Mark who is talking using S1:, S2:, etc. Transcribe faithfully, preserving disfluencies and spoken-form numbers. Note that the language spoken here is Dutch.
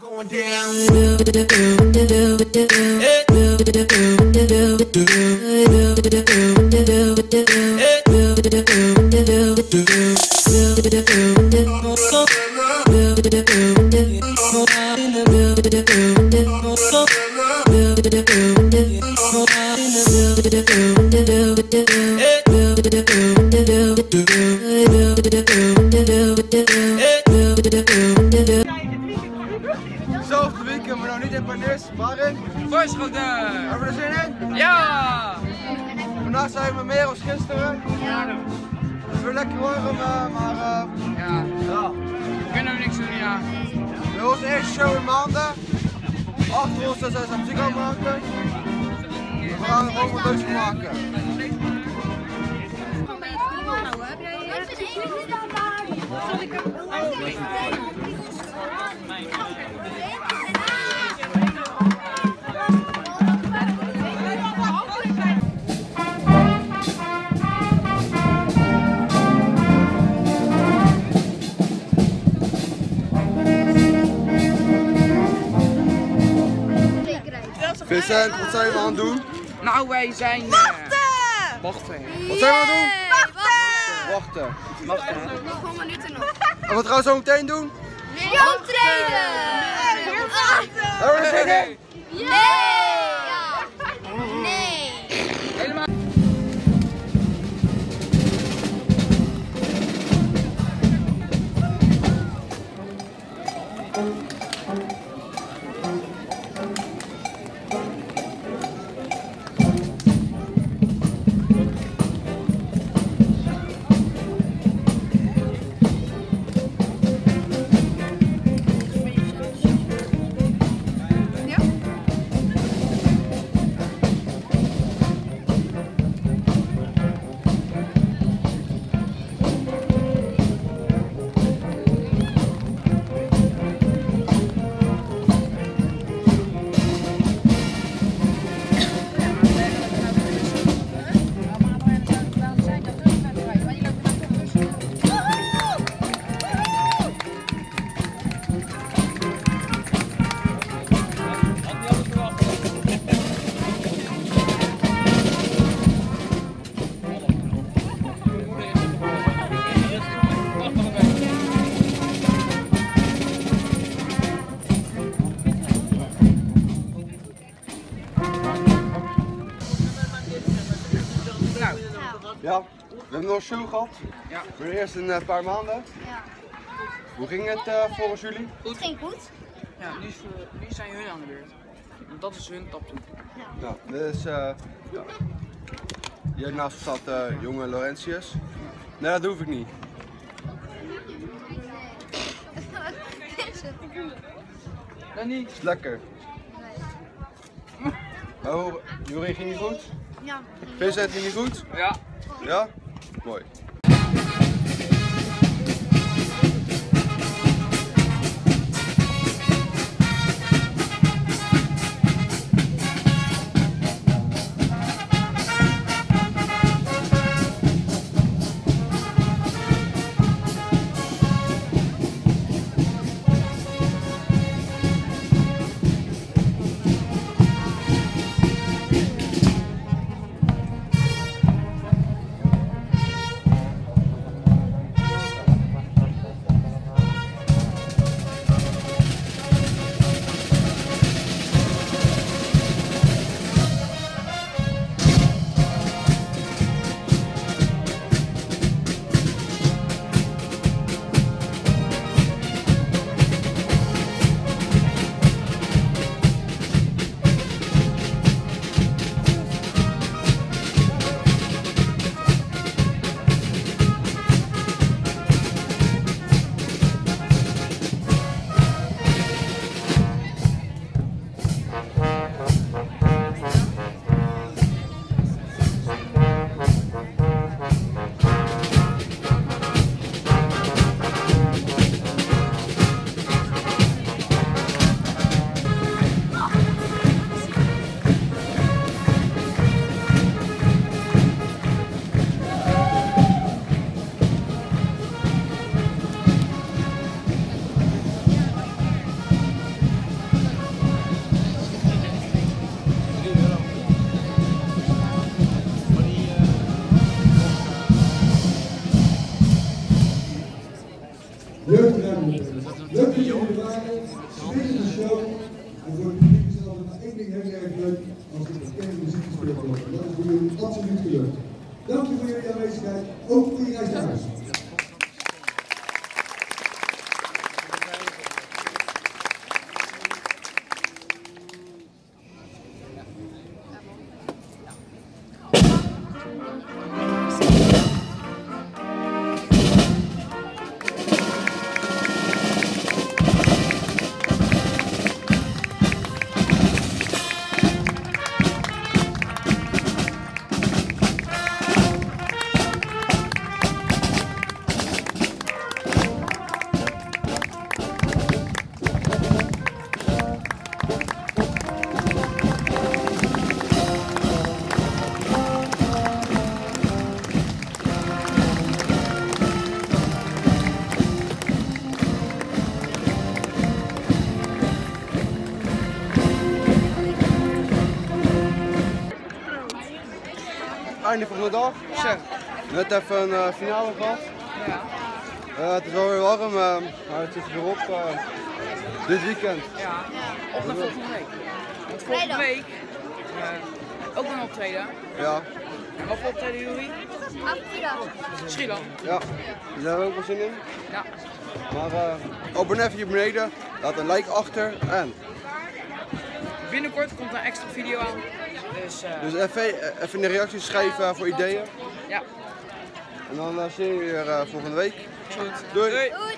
S1: Going down.
S2: Zelfde weekend, maar nou niet in Panis, maar in
S3: Voorschoten!
S2: Hebben we er zin in?
S3: Ja!
S2: Vandaag zijn we meer als gisteren.
S3: Ja.
S2: Het is weer lekker warm, uh, maar uh,
S3: Ja.
S2: ja.
S3: We kunnen er niks doen, ja.
S2: Dit was onze eerste show in maanden. Achter ons zijn ze muziek aan het maken. We gaan er gewoon wat leuks van maken.
S4: Zal ik hem...
S2: Vincent, wat zijn we aan het doen?
S3: Nou, wij zijn... Uh,
S4: Wachten!
S3: wachten!
S2: Wat zijn we aan het doen?
S4: Wachten!
S2: Wachten.
S3: Wachten!
S4: Nog gewoon minuten nog.
S2: En wat gaan we zo meteen doen?
S4: Jump trainen!
S2: Hebben we er zin in?
S4: Nee! Nee!
S3: Helemaal...
S2: Ja, we hebben nog een show gehad.
S3: Ja.
S2: Voor de eerste een paar maanden.
S4: Ja.
S2: Hoe ging het uh, volgens jullie?
S4: Het ging goed.
S3: Ja, nu, is, uh, nu zijn hun aan de beurt. Want dat is hun top toe.
S2: Ja, dit is, uh, ja. Hier naast staat uh, jonge Laurentius. Nee, dat hoef ik niet.
S3: Dat niet.
S2: Is lekker. Oh, Juri ging niet goed?
S4: Ja.
S2: Vincent ging niet goed?
S3: Ja.
S2: Ja? Mooi.
S1: En voor het publiek is er altijd maar één ding heel erg leuk als er bekende muziek gespeeld wordt. En dat is voor jullie absoluut gelukt. Dank u voor jullie aanwezigheid, ook voor je reis naar huis.
S2: Einde van de dag.
S3: Zeg.
S2: Net even een uh, finale gehad.
S3: Ja.
S2: Uh, het is wel weer warm, uh, maar het zit erop. Uh, dit weekend.
S3: Ja. Op naar volgende week. Want volgende week uh, ook een optreden.
S2: Ja.
S3: En wat voor optreden jullie?
S4: Afrika.
S3: Sri Lanka.
S2: Ja. Daar hebben we ook wel zin in.
S3: Ja.
S2: Maar uh, abonneer even hier beneden. Laat een like achter en.
S3: Binnenkort komt er een extra video aan. Dus, uh,
S2: Dus even, even in de reacties schrijven voor ideeën.
S3: ja.
S2: En dan uh, zien we je weer uh, volgende week.
S3: Goed.
S2: Doei.
S3: Doei.
S4: Doei.